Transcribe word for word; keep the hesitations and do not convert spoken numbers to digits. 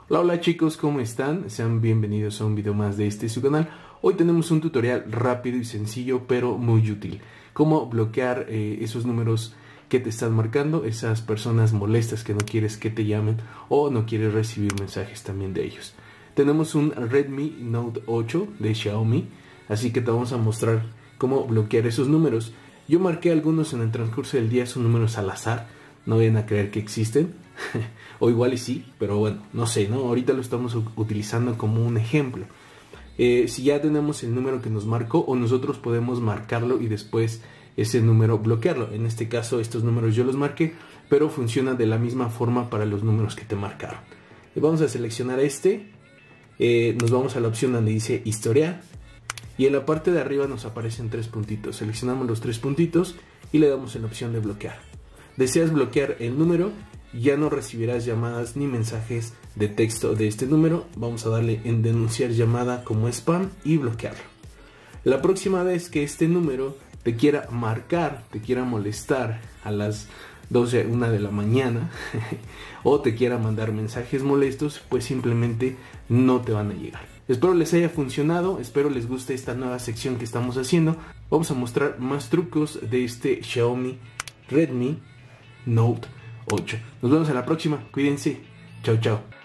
Hola, hola chicos, ¿cómo están? Sean bienvenidos a un video más de este su canal. Hoy tenemos un tutorial rápido y sencillo, pero muy útil. Cómo bloquear eh, esos números que te están marcando, esas personas molestas que no quieres que te llamen o no quieres recibir mensajes también de ellos. Tenemos un Redmi Note ocho de Xiaomi, así que te vamos a mostrar cómo bloquear esos números. Yo marqué algunos en el transcurso del día, son números al azar, no vayan a creer que existen. O igual y sí, pero bueno, no sé, ¿no? Ahorita lo estamos utilizando como un ejemplo. Eh, si ya tenemos el número que nos marcó, o nosotros podemos marcarlo y después ese número bloquearlo. En este caso, estos números yo los marqué, pero funciona de la misma forma para los números que te marcaron. Y vamos a seleccionar este, eh, nos vamos a la opción donde dice historial, y en la parte de arriba nos aparecen tres puntitos. Seleccionamos los tres puntitos y le damos en la opción de bloquear. Deseas bloquear el número, ya no recibirás llamadas ni mensajes de texto de este número. Vamos a darle en denunciar llamada como spam y bloquearlo. La próxima vez que este número te quiera marcar, te quiera molestar a las doce, una de la mañana o te quiera mandar mensajes molestos, pues simplemente no te van a llegar. Espero les haya funcionado, espero les guste esta nueva sección que estamos haciendo. Vamos a mostrar más trucos de este Xiaomi Redmi Note ocho. Nos vemos en la próxima, cuídense, chao chao.